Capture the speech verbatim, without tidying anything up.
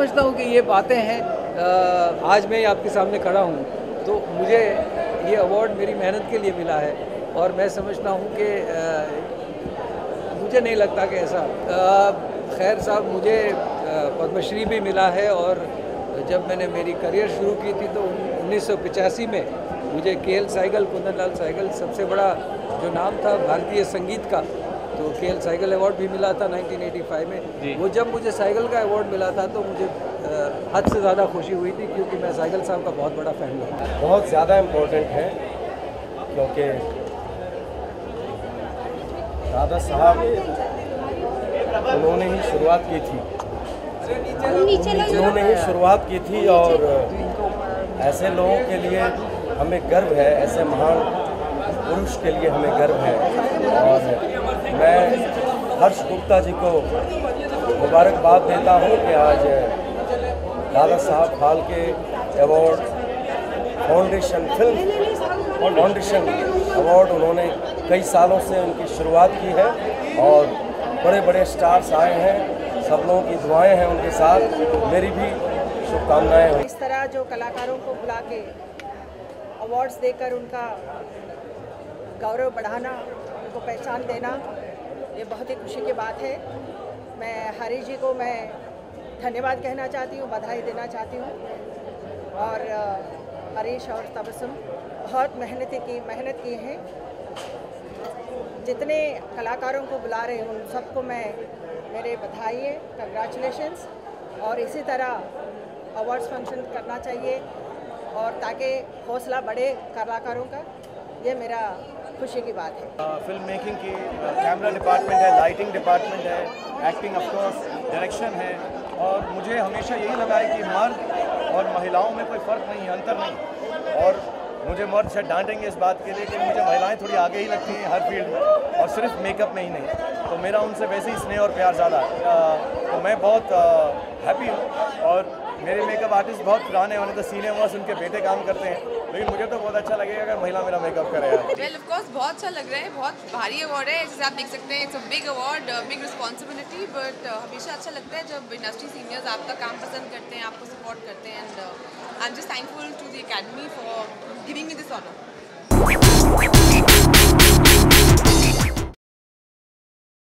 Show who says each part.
Speaker 1: समझता हूँ कि ये बातें हैं। आज मैं आपके सामने खड़ा हूँ तो मुझे ये अवार्ड मेरी मेहनत के लिए मिला है और मैं समझता हूँ कि मुझे नहीं लगता कि ऐसा। खैर साहब, मुझे पद्मश्री भी मिला है और जब मैंने मेरी करियर शुरू की थी तो उन्नीस सौ पचासी में मुझे के एल सहगल, कुंदन लाल सहगल सबसे बड़ा जो नाम था भारतीय संगीत का, तो के एल सहगल अवार्ड भी मिला था नाइनटीन एटी फाइव में। वो जब मुझे सहगल का अवार्ड मिला था तो मुझे हद से ज़्यादा खुशी हुई थी क्योंकि मैं सहगल साहब का बहुत बड़ा फ़ैन हूँ।
Speaker 2: बहुत ज़्यादा इम्पोर्टेंट है क्योंकि दादा साहब उन्होंने ही शुरुआत की थी उन्होंने ही शुरुआत की थी और ऐसे लोगों के लिए हमें गर्व है, ऐसे महान पुरुष के लिए हमें गर्व है। और मैं हर्ष गुप्ता जी को मुबारकबाद देता हूँ कि आज Dada Saheb Phalke award foundation film foundation award उन्होंने कई सालों से उनकी शुरुआत की है और बड़े बड़े स्टार्स आए हैं, सब लोगों की दुआएं हैं उनके साथ, मेरी भी शुभकामनाएं हैं।
Speaker 3: इस तरह जो कलाकारों को बुला के अवार्ड्स देकर उनका गौरव बढ़ाना, उनको पहचान देना, ये बहुत ही खुशी की बात है। मैं हरीश जी को मैं धन्यवाद कहना चाहती हूँ, बधाई देना चाहती हूँ। और हरीश और तबस्सुम बहुत मेहनत की मेहनत की हैं। जितने कलाकारों को बुला रहे हैं उन सबको मैं मेरे बधाई है, कंग्रेचुलेशंस। और इसी तरह अवार्ड्स फंक्शन करना चाहिए और ताकि हौसला बढ़े कलाकारों का, ये मेरा खुशी की बात है।
Speaker 4: फिल्म मेकिंग की कैमरा डिपार्टमेंट है, लाइटिंग डिपार्टमेंट है, एक्टिंग ऑफ कोर्स, डायरेक्शन है। और मुझे हमेशा यही लगा है कि मर्द और महिलाओं में कोई फ़र्क नहीं है, अंतर नहीं। और मुझे मर्द से डांटेंगे इस बात के लिए कि मुझे महिलाएं थोड़ी आगे ही लगती हैं हर फील्ड में और सिर्फ मेकअप में ही नहीं। तो मेरा उनसे वैसे ही स्नेह और प्यार ज़्यादा है। तो मैं बहुत हैप्पी हूँ और मेरे मेकअप आर्टिस्ट बहुत पुराने होने तो सीनियर मोस्ट उनके बेटे काम करते हैं, लेकिन मुझे तो बहुत अच्छा लगेगा अगर महिला मेरा मेकअप करे।
Speaker 5: वेल ऑफ कोर्स बहुत अच्छा लग रहा है, बहुत भारी अवार्ड है, जैसे आप देख सकते हैं। It's a big award, big responsibility, but हमेशा अच्छा लगता है जब इंडस्ट्री सीनियर्स आपका काम पसंद करते हैं, आपको सपोर्ट करते हैं। And I am just thankful to the academy for giving me this honour.